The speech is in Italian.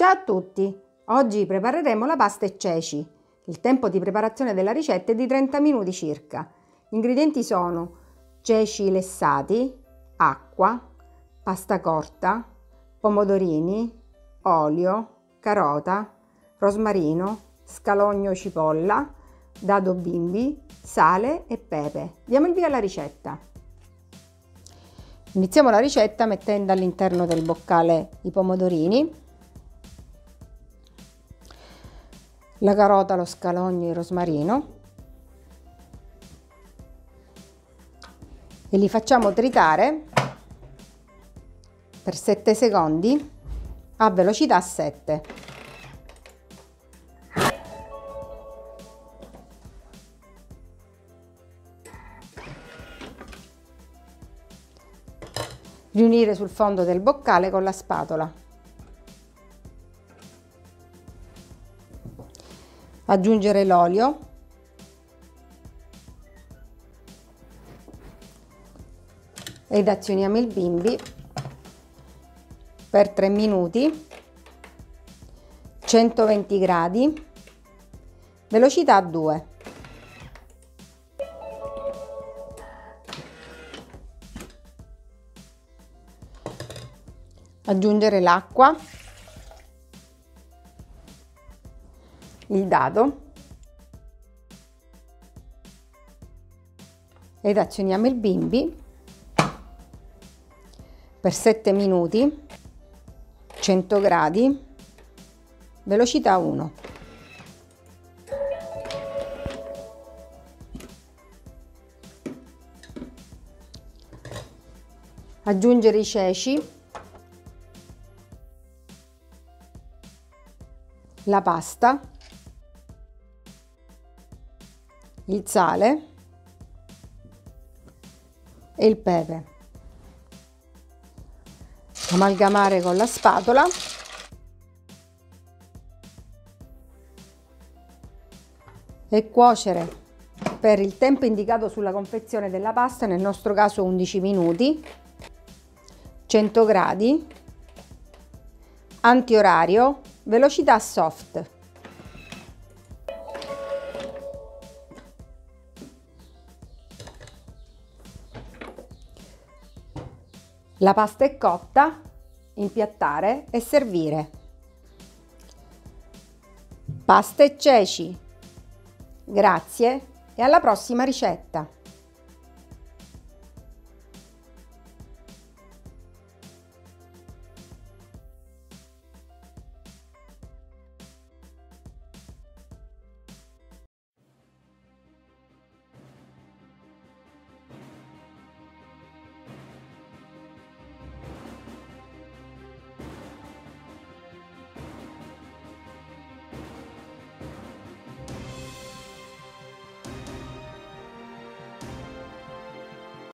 Ciao a tutti! Oggi prepareremo la pasta e ceci. Il tempo di preparazione della ricetta è di 30 minuti circa. Gli ingredienti sono ceci lessati, acqua, pasta corta, pomodorini, olio, carota, rosmarino, scalogno cipolla, dado bimbi, sale e pepe. Diamo il via alla ricetta. Iniziamo la ricetta mettendo all'interno del boccale i pomodorini, la carota, lo scalogno e il rosmarino e li facciamo tritare per 7 secondi a velocità 7. Riunire sul fondo del boccale con la spatola. Aggiungere l'olio, ed azioniamo il bimbi per 3 minuti, 120 gradi, velocità 2. Aggiungere l'acqua, il dado ed azioniamo il bimbi per 7 minuti, 100 gradi, velocità 1. Aggiungere i ceci, la pasta, il sale e il pepe. Amalgamare con la spatola e cuocere per il tempo indicato sulla confezione della pasta, nel nostro caso 11 minuti, 100 gradi, antiorario, velocità soft. La pasta è cotta, impiattare e servire. Pasta e ceci. Grazie e alla prossima ricetta!